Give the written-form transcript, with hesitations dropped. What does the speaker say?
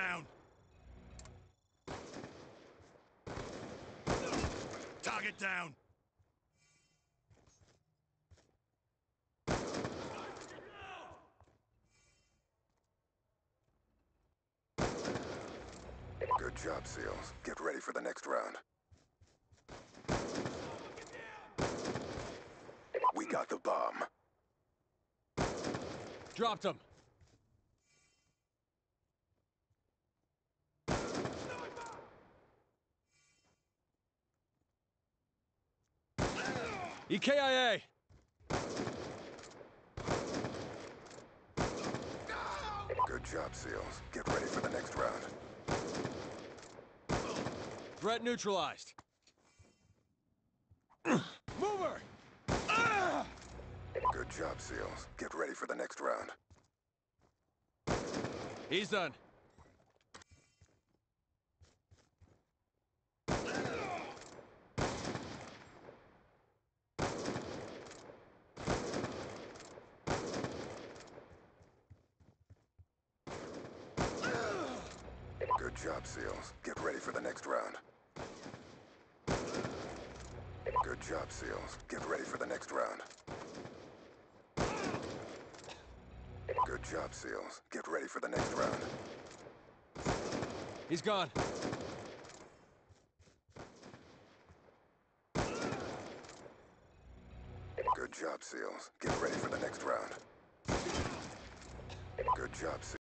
down. Target down. Good job, SEALs. Get ready for the next round. We got the bomb. Dropped him. EKIA! Good job, SEALs. Get ready for the next round. Threat neutralized. Mover! Good job, SEALs. Get ready for the next round. He's done. Good job, SEALs. Get ready for the next round. Good job, SEALs. Get ready for the next round. Good job, SEALs. Get ready for the next round. He's gone. Good job, SEALs. Get ready for the next round. Good job, SEALs.